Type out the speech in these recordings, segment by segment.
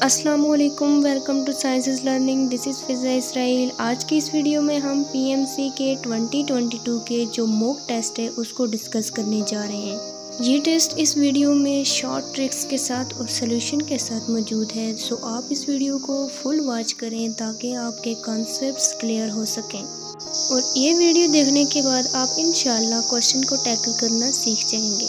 अस्सलामुअलैकुम, welcome to sciences learning. This is Fiza Israil. आज की इस वीडियो में हम पीएमसी के 2022 के जो मॉक टेस्ट है उसको डिस्कस करने जा रहे हैं। ये टेस्ट इस वीडियो में शॉर्ट ट्रिक्स के साथ और सोल्यूशन के साथ मौजूद है, सो आप इस वीडियो को फुल वॉच करें ताकि आपके कॉन्सेप्ट्स क्लियर हो सकें और ये वीडियो देखने के बाद आप इंशाल्लाह क्वेश्चन को टैकल करना सीख जाएंगे।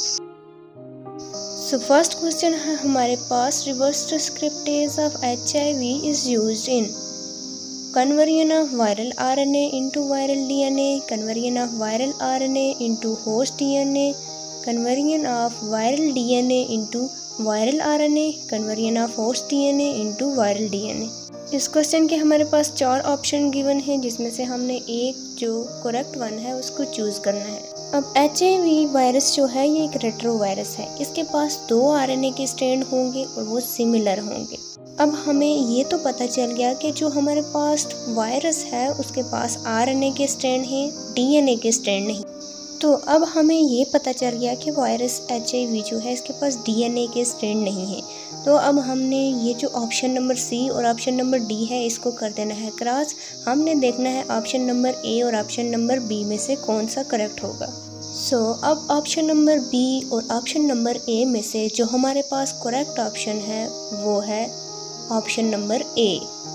सो फर्स्ट क्वेश्चन है हमारे पास, reverse transcriptase of HIV is used in conversion of viral RNA into viral DNA, conversion of viral RNA into host DNA, conversion of viral DNA into viral RNA, conversion of host DNA into viral DNA। इस question के हमारे पास 4 option given हैं, जिसमें से हमने एक जो correct one है उसको चूज करना है। अब HIV वायरस जो है ये एक रेट्रो वायरस है। इसके पास 2 RNA के स्ट्रैंड होंगे और वो सिमिलर होंगे। अब हमें ये तो पता चल गया कि जो हमारे पास वायरस है उसके पास RNA के स्ट्रैंड हैं, DNA के स्ट्रैंड नहीं। तो अब हमें ये पता चल गया कि वायरस HIV जो है इसके पास DNA के स्ट्रैंड नहीं है। तो अब हमने ये जो ऑप्शन नंबर C और ऑप्शन नंबर D है इसको कर देना है क्रॉस। हमने देखना है ऑप्शन नंबर A और ऑप्शन नंबर B में से कौन सा करेक्ट होगा। सो अब ऑप्शन नंबर B और ऑप्शन नंबर A में से जो हमारे पास करेक्ट ऑप्शन है वो है ऑप्शन नंबर A।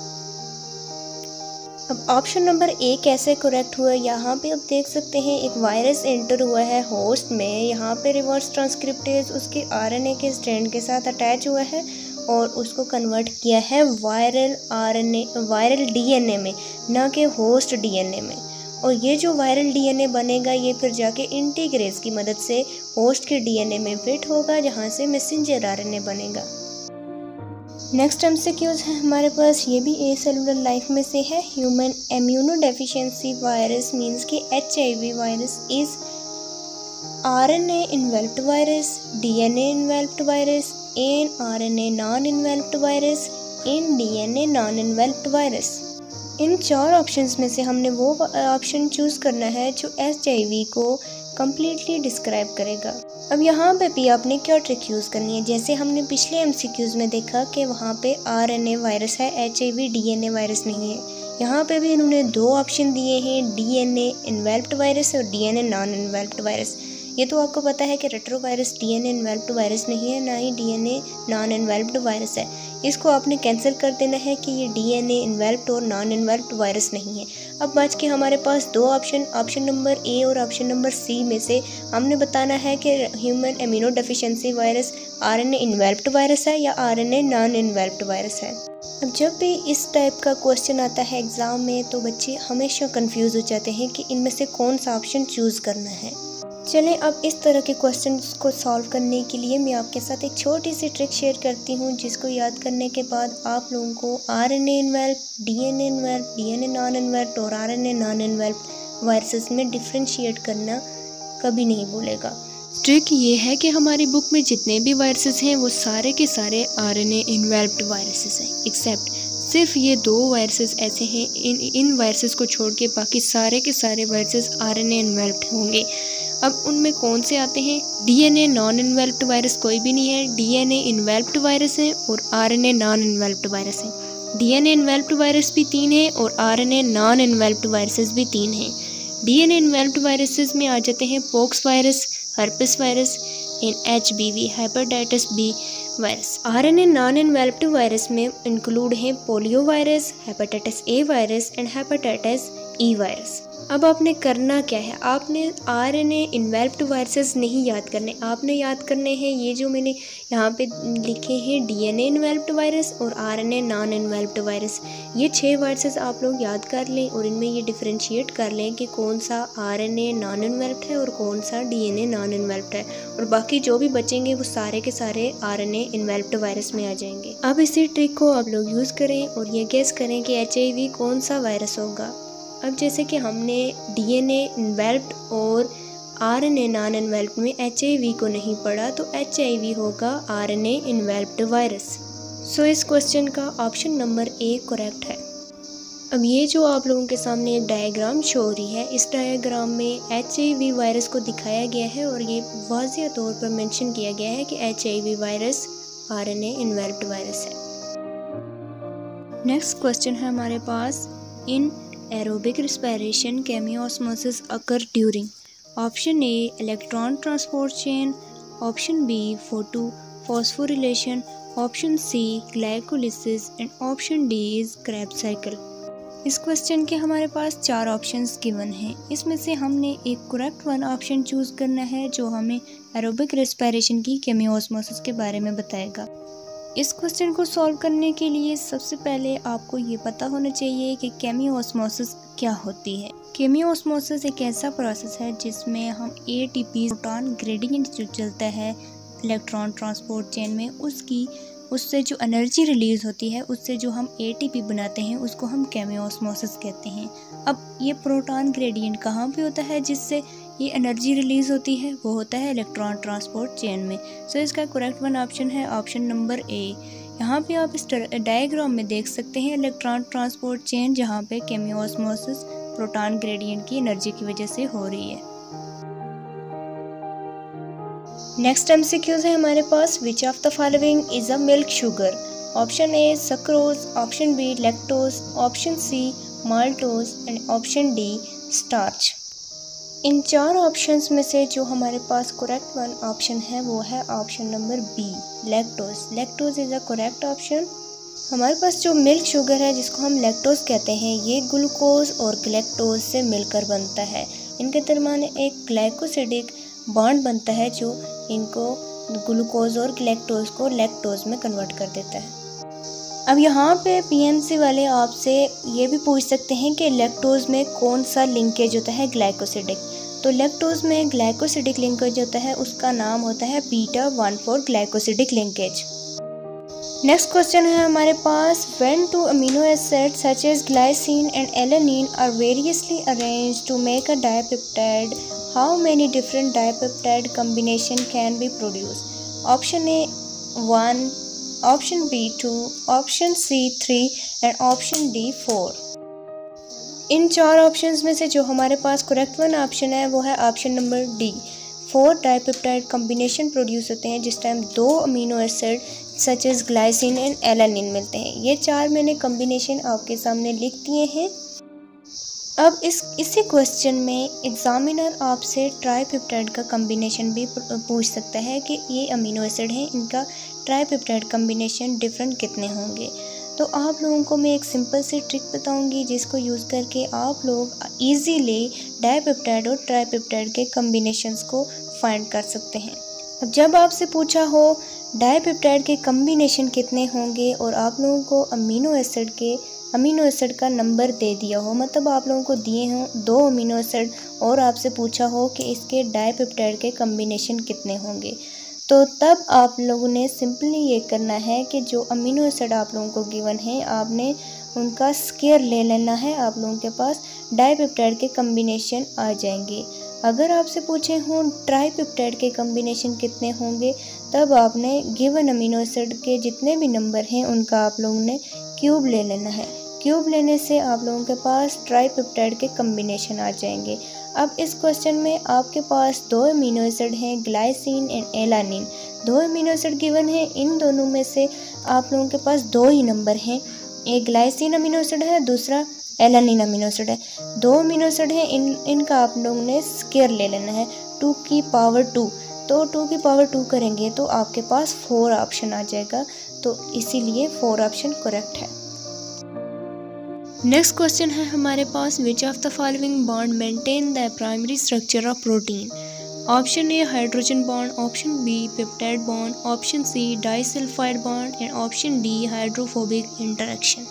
अब ऑप्शन नंबर A कैसे करेक्ट हुआ, यहाँ पे आप देख सकते हैं एक वायरस एंटर हुआ है होस्ट में। यहाँ पे रिवर्स ट्रांसक्रिप्टेज उसके RNA के स्ट्रैंड के साथ अटैच हुआ है और उसको कन्वर्ट किया है वायरल DNA में, ना कि होस्ट DNA में। और ये जो वायरल DNA बनेगा ये फिर जाके इंटीग्रेज की मदद से होस्ट के DNA में फिट होगा, जहाँ से मैसेंजर RNA बनेगा। नेक्स्ट MCQs है हमारे पास, ये भी ए सेलुलर लाइफ में से है। Human immuno deficiency virus means कि HIV virus is RNA enveloped virus, DNA enveloped virus, an RNA non enveloped virus, इन DNA नॉन इन्वेल्प्ड वायरस। इन 4 ऑप्शंस में से हमने वो ऑप्शन चूज़ करना है जो HIV को कम्प्लीटली डिस्क्राइब करेगा। अब यहाँ पे भी आपने क्या ट्रिक यूज़ करनी है, जैसे हमने पिछले MCQs में देखा कि वहाँ पे RNA वायरस है, HIV DNA वायरस नहीं है। यहाँ पे भी इन्होंने 2 ऑप्शन दिए हैं, DNA इन्वेल्प्ड वायरस और DNA नॉन इन्वेल्प्ड वायरस। ये तो आपको पता है कि retro virus DNA enveloped virus नहीं है, ना ही DNA नॉन इन्वेल्प्ड वायरस है। इसको आपने कैंसिल कर देना है कि ये DNA इन्वेल्प्ड और नॉन इन्वेल्प्ड वायरस नहीं है। अब बच के हमारे पास 2 ऑप्शन नंबर A और ऑप्शन नंबर C में से हमने बताना है कि human immuno deficiency virus RNA enveloped virus है या RNA नॉन इन्वेल्प्ड वायरस है। अब जब भी इस टाइप का क्वेश्चन आता है एग्ज़ाम में तो बच्चे हमेशा कंफ्यूज हो जाते हैं कि इनमें से कौन सा ऑप्शन चूज़ करना है। चलें अब इस तरह के क्वेश्चंस को सॉल्व करने के लिए मैं आपके साथ एक छोटी सी ट्रिक शेयर करती हूँ, जिसको याद करने के बाद आप लोगों को RNA enveloped, DNA enveloped, DNA non enveloped और RNA नॉन इन्वेल्प्ड वायरसेस में डिफ्रेंशिएट करना कभी नहीं भूलेगा। ट्रिक ये है कि हमारी बुक में जितने भी वायरसेस हैं वो सारे के सारे RNA इन्वेल्प्ड वायरसेस हैं, एक्सेप्ट सिर्फ ये 2 वायरसेस ऐसे हैं, इन वायरसेस को छोड़ के बाकी सारे के सारे वायरसेस RNA इन्वेल्प्ड होंगे। अब उनमें कौन से आते हैं, DNA नॉन इन्वेल्प्ड वायरस कोई भी नहीं है, DNA इन्वेल्प्ड वायरस है और RNA नॉन इन्वेल्प्ड वायरस है। DNA इन्वेल्प्ड वायरस भी 3 है और RNA नॉन इन्वेल्प्ड वायरसेस भी 3 हैं। DNA इन्वेल्प्ड वायरसेस में आ जाते हैं pox virus, herpes virus and HBV hepatitis B virus. RNA non enveloped virus में इंक्लूड हैं polio virus, hepatitis A virus and hepatitis E virus. अब आपने करना क्या है, आपने RNA इन्वेल्प्ड वायरसेस नहीं याद करने, आपने याद करने हैं ये जो मैंने यहाँ पे लिखे हैं DNA इन्वेल्प्ड वायरस और RNA नॉन इन्वेल्प्ड वायरस। ये 6 वायरसेस आप लोग याद कर लें और इनमें ये डिफरेंशिएट कर लें कि कौन सा RNA नॉन इन्वेल्प्ड है और कौन सा DNA नॉन इन्वेल्प्ड है, और बाकी जो भी बचेंगे वो सारे के सारे RNA इन्वेल्प्ड वायरस में आ जाएंगे। अब इसी ट्रिक को आप लोग यूज़ करें और ये गेस करें कि HIV कौन सा वायरस होगा। अब जैसे कि हमने DNA इन्वेल्प्ड और RNA नॉन इन्वेल्प्ड में HIV को नहीं पढ़ा, तो HIV होगा RNA इन्वेल्प्ड वायरस। सो इस क्वेश्चन का ऑप्शन नंबर A करेक्ट है। अब ये जो आप लोगों के सामने एक डायग्राम शो हो रही है, इस डायग्राम में HIV वायरस को दिखाया गया है और ये वाज़िया तौर पर मेंशन किया गया है कि HIV virus RNA enveloped virus है। नेक्स्ट क्वेश्चन है हमारे पास, in aerobic respiration chemiosmosis occur during option A electron transport chain, option B photophosphorylation, option C glycolysis and option D is Krebs cycle. इस question के हमारे पास 4 options given हैं। इसमें से हमने एक करेक्ट वन ऑप्शन चूज़ करना है जो हमें एरोबिक रेस्पिरेशन की केमियोस्मोसिस के बारे में बताएगा। इस क्वेश्चन को सॉल्व करने के लिए सबसे पहले आपको ये पता होना चाहिए कि केमियोस्मोसिस क्या होती है। केमियोस्मोसिस एक ऐसा प्रोसेस है जिसमें हम ATP प्रोटॉन ग्रेडियंट जो चलता है इलेक्ट्रॉन ट्रांसपोर्ट चेन में, उससे जो एनर्जी रिलीज़ होती है, उससे जो हम ATP बनाते हैं उसको हम केमियोस्मोसिस कहते हैं। अब ये प्रोटॉन ग्रेडियंट कहाँ पे होता है जिससे ये एनर्जी रिलीज़ होती है? वो होता है इलेक्ट्रॉन ट्रांसपोर्ट चेन में। सो इसका करेक्ट वन ऑप्शन है ऑप्शन नंबर ए। यहाँ पे आप इस डायग्राम में देख सकते हैं इलेक्ट्रॉन ट्रांसपोर्ट चेन जहाँ पे केमियोस्मोसिस प्रोटॉन ग्रेडियंट की एनर्जी की वजह से हो रही है। नेक्स्ट MCQs है हमारे पास, which of the following is a milk sugar? Option A sucrose, option B lactose, option C maltose and option D starch. इन 4 ऑप्शंस में से जो हमारे पास करेक्ट वन ऑप्शन है वो है option number B lactose. Lactose is a correct option. हमारे पास जो मिल्क शुगर है जिसको हम लैक्टोज कहते हैं, ये ग्लूकोज और ग्लैक्टोज से मिलकर बनता है। इनके दरमियान एक ग्लाइकोसिडिक बॉन्ड बनता है जो इनको ग्लूकोज और ग्लैक्टोज को लैक्टोज में कन्वर्ट कर देता है। अब यहाँ पे PMC वाले आपसे ये भी पूछ सकते हैं कि लैक्टोज में कौन सा लिंकेज होता है ग्लाइकोसिडिक। तो लैक्टोज में ग्लाइकोसिडिक लिंकेज होता है, उसका नाम होता है β14 ग्लाइकोसिडिक लिंकेज। नेक्स्ट क्वेश्चन है हमारे पास, when 2 amino acids such as glycine and alanine are variously arranged to make a dipeptide, how many different dipeptide combination can be produced? Option A 1, option B 2, option C 3 and option D 4। इन 4 options में से जो हमारे पास correct one option है वो है option number D. 4 dipeptide combination produce होते हैं जिस time 2 amino acid such as glycine and alanine मिलते हैं। ये 4 मैंने कॉम्बिनेशन आपके सामने लिख दिए हैं। अब इसी क्वेश्चन में एग्जामिनर आपसे ट्राइपेप्टाइड का कॉम्बिनेशन भी पूछ सकता है कि ये अमीनो एसिड हैं, इनका ट्राइपेप्टाइड कॉम्बिनेशन डिफरेंट कितने होंगे। तो आप लोगों को मैं एक सिंपल सी ट्रिक बताऊंगी जिसको यूज़ करके आप लोग इजीली डाइपेप्टाइड और ट्राइपेप्टाइड के कॉम्बिनेशंस को फाइंड कर सकते हैं। अब जब आपसे पूछा हो डाइपेप्टाइड के कॉम्बिनेशन कितने होंगे और आप लोगों को अमीनो एसिड का नंबर दे दिया हो, मतलब आप लोगों को दिए हों 2 अमीनो एसिड और आपसे पूछा हो कि इसके डाइपेप्टाइड के कॉम्बिनेशन कितने होंगे, तो तब आप लोगों ने सिंपली ये करना है कि जो अमीनो एसिड आप लोगों को गिवन है आपने उनका स्क्वायर ले लेना है, आप लोगों के पास डाइपेप्टाइड के कॉम्बिनेशन आ जाएंगे। अगर आपसे पूछे हों ट्राइपेप्टाइड के कॉम्बिनेशन कितने होंगे, तब आपने गिवन अमीनो एसिड के जितने भी नंबर हैं उनका आप लोगों ने क्यूब ले लेना है। क्यूब लेने से आप लोगों के पास ट्राइपेप्टाइड के कॉम्बिनेशन आ जाएंगे। अब इस क्वेश्चन में आपके पास 2 अमीनो एसिड हैं glycine and alanine. 2 amino acid given है, इन दोनों में से आप लोगों के पास 2 ही नंबर हैं, एक ग्लाइसिन अमीनो एसिड है, दूसरा एलानिन अमीनो एसिड है। 2 अमीनो एसिड हैं, इनका आप लोगों ने स्क्वायर ले लेना है 2 की पावर 2। तो 2 की पावर 2 करेंगे तो आपके पास 4 ऑप्शन आ जाएगा, तो इसीलिए 4 ऑप्शन करेक्ट है। नेक्स्ट क्वेश्चन है हमारे पास, which of the following bond maintain the primary structure of protein? Option A hydrogen bond, option B peptide bond, option C disulphide bond and option D hydrophobic interaction.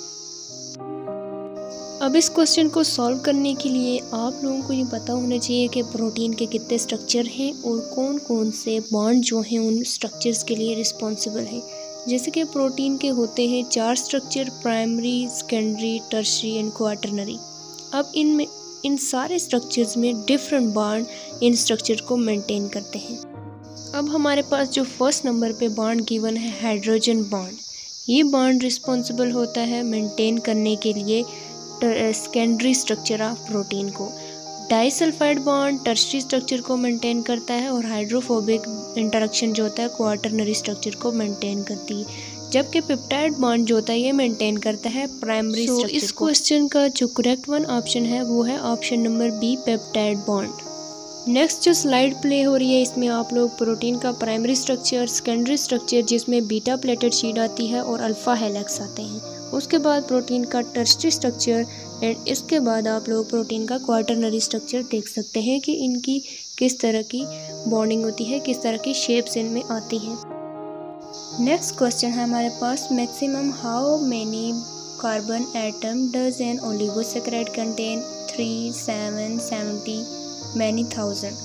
अब इस question को solve करने के लिए आप लोगों को ये पता होना चाहिए कि प्रोटीन के कितने स्ट्रक्चर हैं और कौन कौन से बॉन्ड जो हैं उन स्ट्रक्चर्स के लिए रिस्पॉन्सिबल हैं। जैसे कि प्रोटीन के होते हैं 4 structure, primary, secondary, tertiary and quaternary. अब इन सारे स्ट्रक्चर्स में डिफरेंट बॉन्ड इन स्ट्रक्चर को मेंटेन करते हैं। अब हमारे पास जो फर्स्ट नंबर पे बॉन्ड गिवन है हाइड्रोजन बॉन्ड, ये बॉन्ड रिस्पॉन्सिबल होता है मेंटेन करने के लिए सेकेंडरी स्ट्रक्चर ऑफ प्रोटीन को। डाइसल्फाइड बॉन्ड टर्शियरी स्ट्रक्चर को मेंटेन करता है और हाइड्रोफोबिक इंटरेक्शन जो होता है क्वाटरनरी स्ट्रक्चर को मेंटेन करती है। जबकि पेप्टाइड बॉन्ड जो होता है ये मेंटेन करता है प्राइमरी स्ट्रक्चर को। इस क्वेश्चन का जो करेक्ट वन ऑप्शन है वो है option number B, peptide bond. Next जो स्लाइड प्ले हो रही है इसमें आप लोग प्रोटीन का प्राइमरी स्ट्रक्चर, सेकेंडरी स्ट्रक्चर जिसमें बीटा प्लेटेड शीट आती है और अल्फा हेलिक्स आते हैं, उसके बाद प्रोटीन का टर्शरी स्ट्रक्चर एंड इसके बाद आप लोग प्रोटीन का क्वार्टरनरी स्ट्रक्चर देख सकते हैं कि इनकी किस तरह की बॉन्डिंग होती है, किस तरह की शेप्स इनमें आती हैं। नेक्स्ट क्वेश्चन है हमारे पास, maximum how many carbon atom does an oligosaccharide contain? 3, 7, 70, many thousand.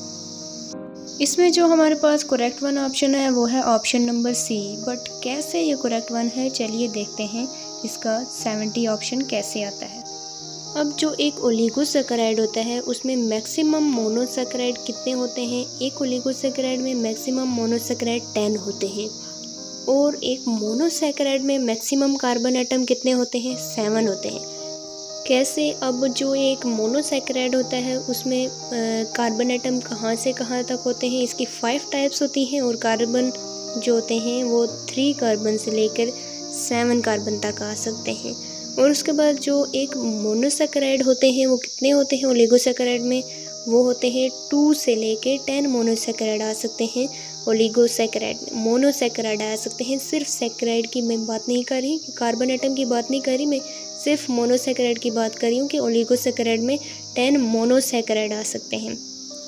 इसमें जो हमारे पास करेक्ट वन ऑप्शन है वो है ऑप्शन नंबर सी। बट कैसे ये करेक्ट वन है, चलिए देखते हैं इसका 70 ऑप्शन कैसे आता है। अब जो एक ओलिगोसैकेराइड होता है उसमें मैक्सिमम मोनोसैकेराइड कितने होते हैं? एक ओलिगोसैकेराइड में मैक्सिमम मोनोसैकेराइड 10 होते हैं और एक मोनोसैकेराइड में मैक्सिमम कार्बन एटम कितने होते हैं? 7 होते हैं। कैसे? अब जो एक मोनोसैकेराइड होता है उसमें कार्बन एटम कहाँ से कहाँ तक होते हैं? इसकी 5 टाइप्स होती हैं और कार्बन जो होते हैं वो 3 कार्बन से लेकर 7 कार्बन तक आ सकते हैं। और उसके बाद जो एक मोनोसैकेराइड होते हैं वो कितने होते हैं ओलिगोसैकेराइड में? वो होते हैं 2 से लेकर 10 मोनोसैकेराइड आ सकते हैं ओलिगोसैकेराइड में। मोनोसैकेराइड आ सकते हैं, सिर्फ सैकेराइड की मैं बात नहीं कर रही, कार्बन एटम की बात नहीं कर रही, मैं सिर्फ मोनोसैकेराइड की बात कर रही हूँ कि ओलिगोसैकेराइड में 10 मोनोसैकेराइड आ सकते हैं।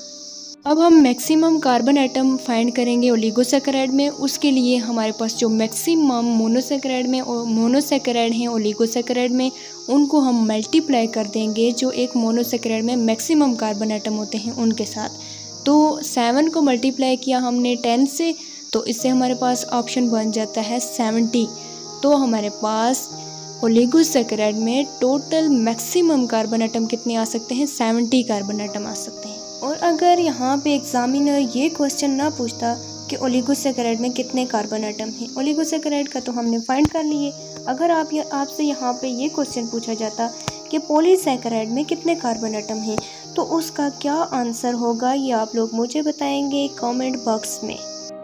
अब हम मैक्सिमम कार्बन एटम फाइंड करेंगे ओलिगोसैकेराइड में। उसके लिए हमारे पास जो मैक्सिमम मोनोसैकेराइड में और मोनोसैकेराइड हैं ओलिगोसैकेराइड में, उनको हम मल्टीप्लाई कर देंगे जो एक मोनोसैकेराइड में मैक्सिमम कार्बन एटम होते हैं उनके साथ। तो 7 को मल्टीप्लाई किया हमने 10 से, तो इससे हमारे पास ऑप्शन बन जाता है 70। तो हमारे पास ओलिगोसैकेराइड में टोटल मैक्सिमम कार्बन एटम कितने आ सकते हैं? 70 कार्बन एटम आ सकते हैं। और अगर यहाँ पे एग्जामिनर ये क्वेश्चन ना पूछता कि ओलिगोसैकेराइड में कितने कार्बन एटम हैं, ओलिगोसैकेराइड का तो हमने फाइंड कर लिए। अगर आपसे यहाँ पे ये क्वेश्चन पूछा जाता कि पॉलीसैकेराइड में कितने कार्बन एटम हैं, तो उसका क्या आंसर होगा ये आप लोग मुझे बताएंगे कमेंट बॉक्स में।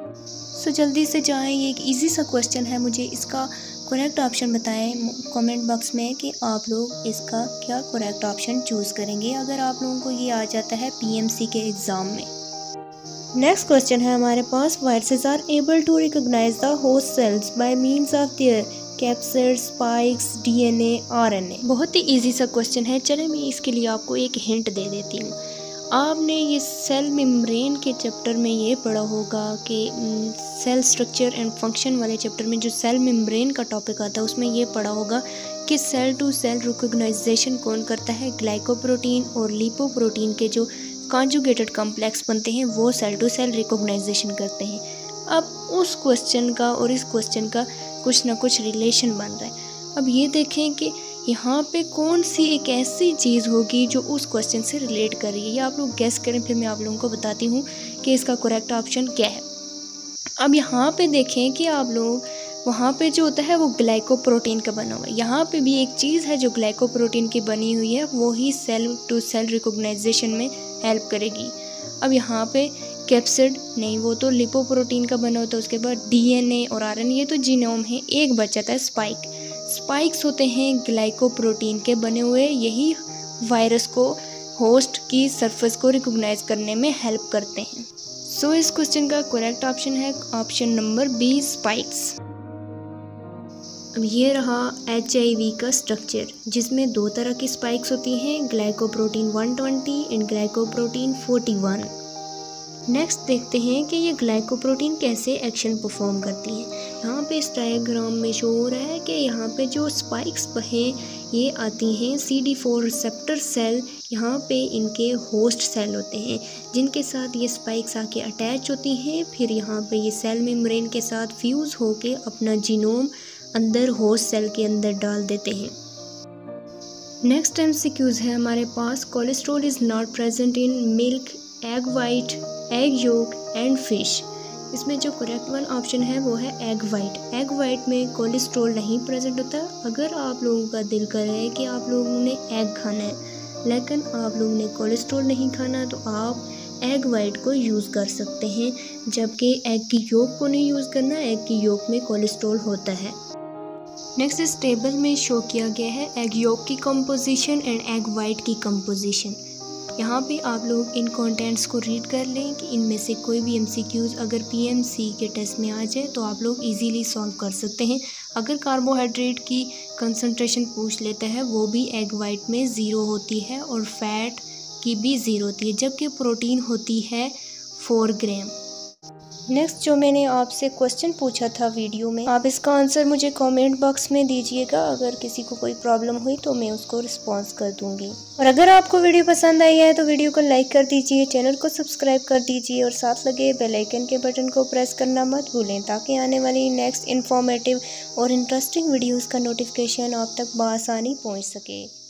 सो जल्दी से जाएं, ये एक इजी सा क्वेश्चन है, मुझे इसका करेक्ट ऑप्शन बताएं कमेंट बॉक्स में कि आप लोग इसका क्या करेक्ट ऑप्शन चूज़ करेंगे अगर आप लोगों को ये आ जाता है पीएमसी के एग्ज़ाम में। नेक्स्ट क्वेश्चन है हमारे पास, viruses are able to recognise the host cells by means of their capsid, spikes, DNA, RNA. बहुत ही इजी सा क्वेश्चन है, चले मैं इसके लिए आपको एक हिंट दे देती हूँ। आपने ये सेल मेम्ब्रेन के चैप्टर में ये पढ़ा होगा कि सेल स्ट्रक्चर एंड फंक्शन वाले चैप्टर में जो सेल मेम्ब्रेन का टॉपिक आता है उसमें ये पढ़ा होगा कि सेल टू सेल रिकॉग्नाइजेशन कौन करता है? ग्लाइकोप्रोटीन और लिपोप्रोटीन के जो कॉन्जुगेटेड कॉम्प्लेक्स बनते हैं वो सेल टू सेल रिकॉग्नाइजेशन करते हैं। अब उस क्वेश्चन का और इस क्वेश्चन का कुछ ना कुछ रिलेशन बन रहा है। अब ये देखें कि यहाँ पे कौन सी एक ऐसी चीज़ होगी जो उस क्वेश्चन से रिलेट कर रही है, ये आप लोग गेस करें, फिर मैं आप लोगों को बताती हूँ कि इसका करेक्ट ऑप्शन क्या है। अब यहाँ पे देखें कि आप लोग वहाँ पे जो होता है वो ग्लाइकोप्रोटीन का बना हुआ है, यहाँ पे भी एक चीज़ है जो ग्लाइकोप्रोटीन की बनी हुई है, वो ही सेल टू सेल रिकॉग्नाइजेशन में हेल्प करेगी। अब यहाँ पे कैप्सिड नहीं, वो तो लिपोप्रोटीन का बना होता है। उसके बाद डीएनए और आरएनए, ये तो जीनोम है। एक बच जाता है स्पाइक। स्पाइक्स होते हैं ग्लाइकोप्रोटीन के बने हुए, यही वायरस को, होस्ट की सरफेस को रिकॉग्नाइज करने में हेल्प करते हैं। सो इस क्वेश्चन का करेक्ट ऑप्शन है ऑप्शन नंबर बी, स्पाइक्स। अब ये रहा HIV का स्ट्रक्चर, जिसमें 2 तरह की स्पाइक्स होती हैं, ग्लाइकोप्रोटीन 120 एंड ग्लाइकोप्रोटीन 41। नेक्स्ट देखते हैं कि ये ग्लाइकोप्रोटीन कैसे एक्शन परफॉर्म करती है। यहाँ पे इस डायग्राम में शो हो रहा है कि यहाँ पे जो स्पाइक्स हैं ये आती हैं CD4 रिसेप्टर सेल, यहाँ पे इनके होस्ट सेल होते हैं जिनके साथ ये स्पाइक्स आके अटैच होती हैं। फिर यहाँ पे ये सेल मेम्ब्रेन के साथ फ्यूज़ होके अपना जीनोम अंदर होस्ट सेल के अंदर डाल देते हैं। नेक्स्ट MCQs है हमारे पास, cholesterol is not present in milk, egg white, egg yolk and fish. इसमें जो करेक्ट वन ऑप्शन है वो है एग वाइट। एग वाइट में कोलेस्ट्रॉल नहीं प्रेजेंट होता। अगर आप लोगों का दिल कर रहा है कि आप लोगों ने एग खाना है लेकिन आप लोगों ने कोलेस्ट्रॉल नहीं खाना, तो आप एग वाइट को यूज़ कर सकते हैं, जबकि एग की योक को नहीं यूज़ करना। एग की योक में कोलेस्ट्रॉल होता है। नेक्स्ट इस टेबल में शो किया गया है एग योक की कंपोजिशन एंड एग वाइट की कंपोजिशन। यहाँ पे आप लोग इन कंटेंट्स को रीड कर लें कि इनमें से कोई भी MCQs अगर PMC के टेस्ट में आ जाए तो आप लोग इजीली सॉल्व कर सकते हैं। अगर कार्बोहाइड्रेट की कंसंट्रेशन पूछ लेता है वो भी एग वाइट में 0 होती है और फैट की भी 0 होती है, जबकि प्रोटीन होती है 4 ग्राम। नेक्स्ट जो मैंने आपसे क्वेश्चन पूछा था वीडियो में, आप इसका आंसर मुझे कमेंट बॉक्स में दीजिएगा। अगर किसी को कोई प्रॉब्लम हुई तो मैं उसको रिस्पॉन्स कर दूंगी। और अगर आपको वीडियो पसंद आई है तो वीडियो को लाइक कर दीजिए, चैनल को सब्सक्राइब कर दीजिए और साथ लगे बेल आइकन के बटन को प्रेस करना मत भूलें, ताकि आने वाली नेक्स्ट इन्फॉर्मेटिव और इंटरेस्टिंग वीडियोज़ का नोटिफिकेशन आप तक बआसानी पहुँच सके।